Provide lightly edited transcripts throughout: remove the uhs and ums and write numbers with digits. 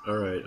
Alright,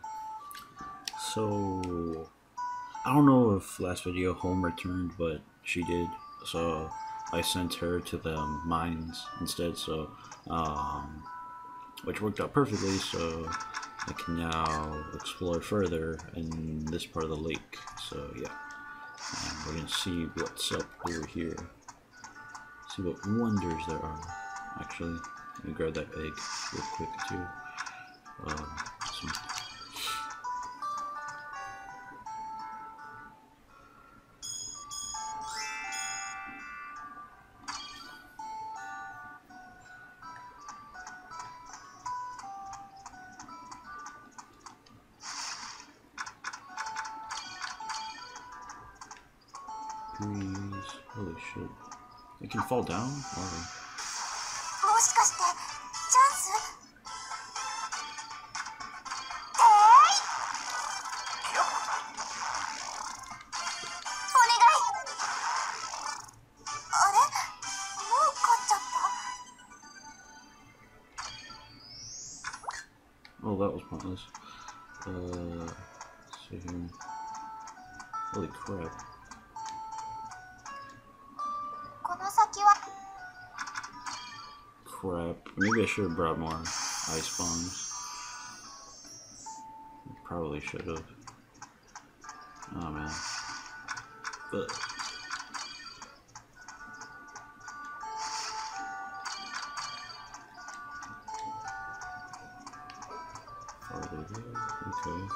so I don't know if last video home returned, but she did. So I sent her to the mines instead, so um, which worked out perfectly. So I can now explore further in this part of the lake. So yeah, we're gonna see what's up over here. See what wonders there are. Actually, let me grab that egg real quick too. So trees. Holy shit! It can fall down. Wow. もしかしてチャンス？お願い。あれ？もう勝っちゃった？ Oh, that was pointless. Let's see here. Holy crap. この先は Crap. Maybe I should have brought more ice bombs. Probably should have. Oh man. But farther there. Okay.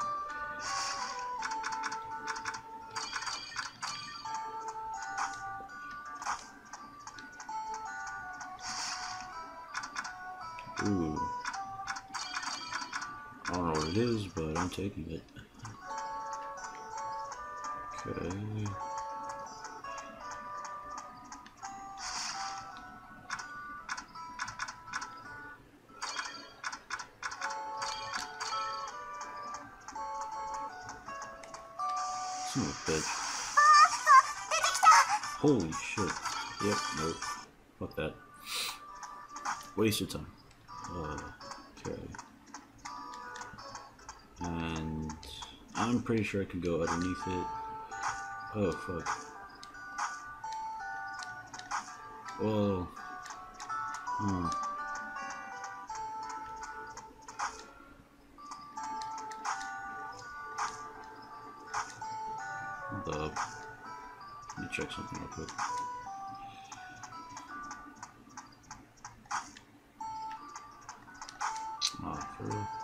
Ooh. I don't know what it is, but I'm taking it. Okay. Son of a bitch. Holy shit. Yep, nope. Fuck that. Waste your time. Okay. And I'm pretty sure I could go underneath it. Oh, fuck. Well, hmm. Hold up. Let me check something real quick. Ah, for real?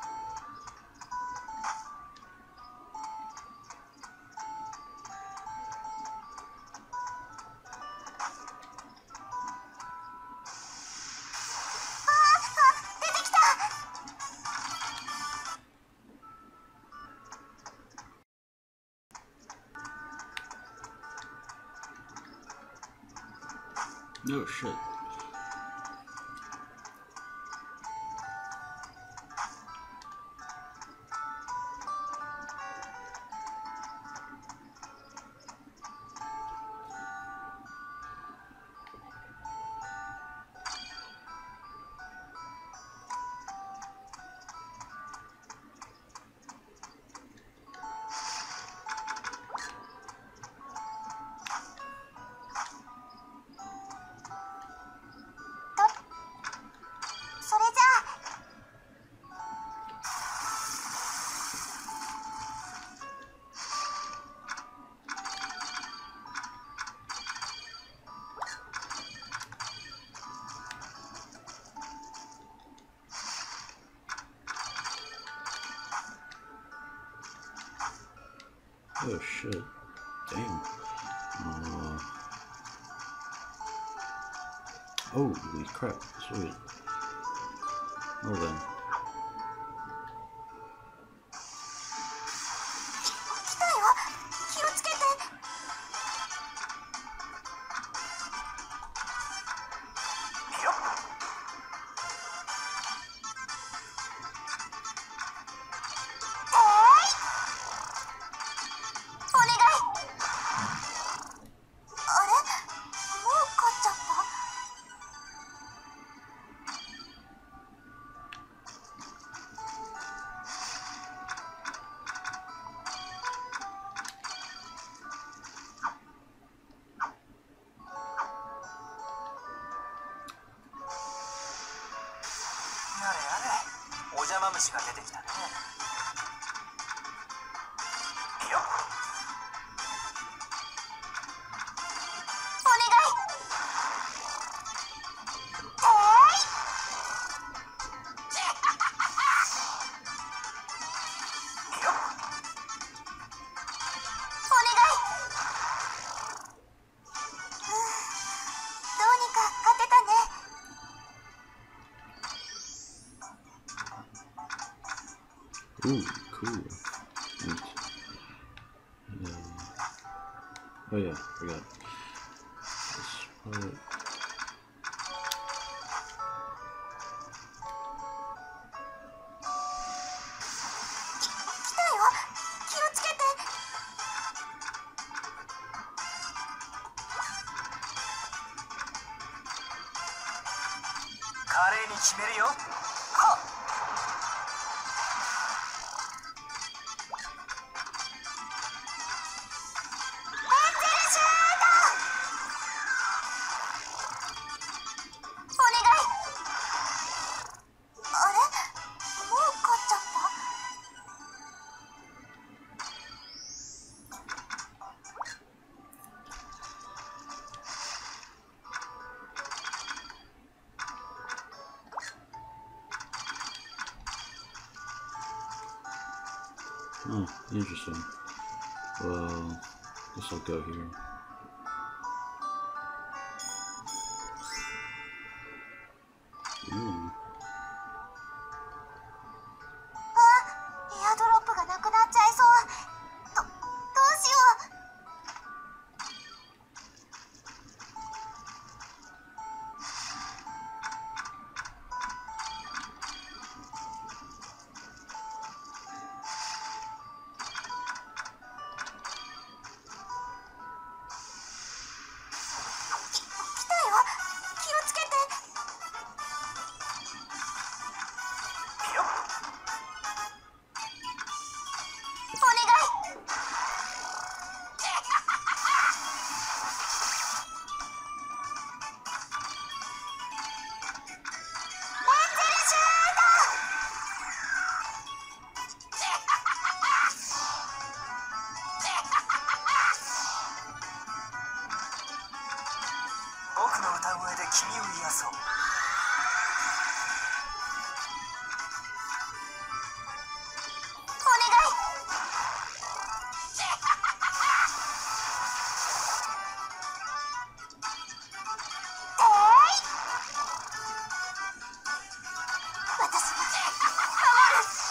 No shit. Oh shit. Damn. Holy crap. Sweet. Well then. 来たよ。気をつけて。お願い。あれ？もう勝っちゃった？ やれやれ、お邪魔虫が出てきたね。よっ、 お願い。 よっ、 お願い。どうにか勝てたね。 Ooh, cool. Neat. Oh yeah, forgot. This part. 来たよ。気をつけて。 華麗に決めるよ。はっ、 エンゼルシュート。お願い。あれ、もう勝っちゃった。 Oh, interesting. Well, guess I'll go here. Ooh. エアドロップがなくなっちゃいそう。どうしよう。来たよ。気をつけて。 よっ、 お願い。エンゼルシュート。 僕の歌声で君を癒そう。 お願い。私が守る。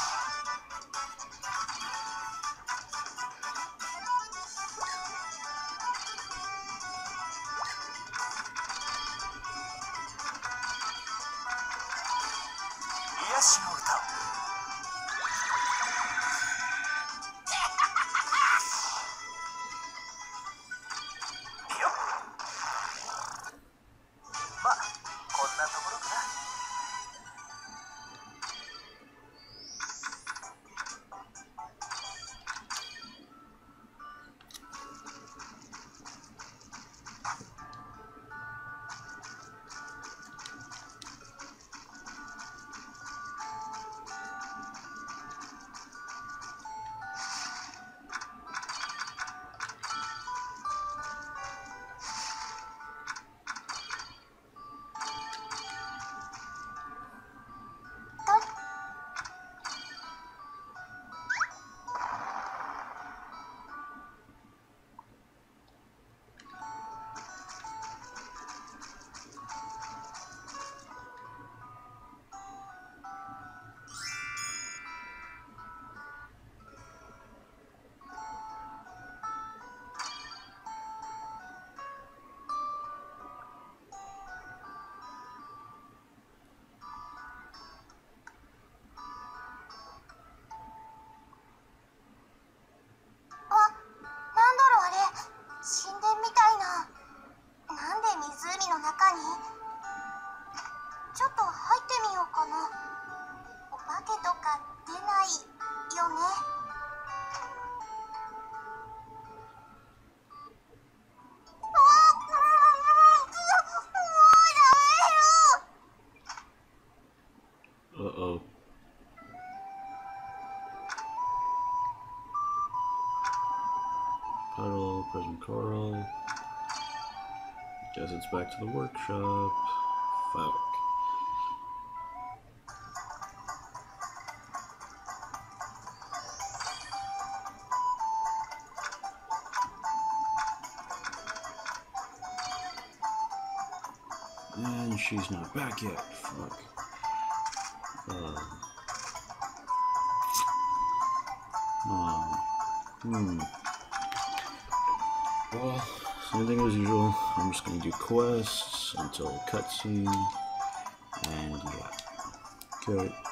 癒しの歌を。よっ、まあこんなところかな。 なんだろうあれ。神殿みたいな。なんで湖の中に。ちょっと入ってみようかな。お化けとか出ないよね。もうダメよ。 Uh-oh. Puddle, present coral. Guess it's back to the workshop. Fuck. And she's not back yet. Fuck. Well, same thing as usual. I'm just gonna do quests until cutscene. And yeah. Okay.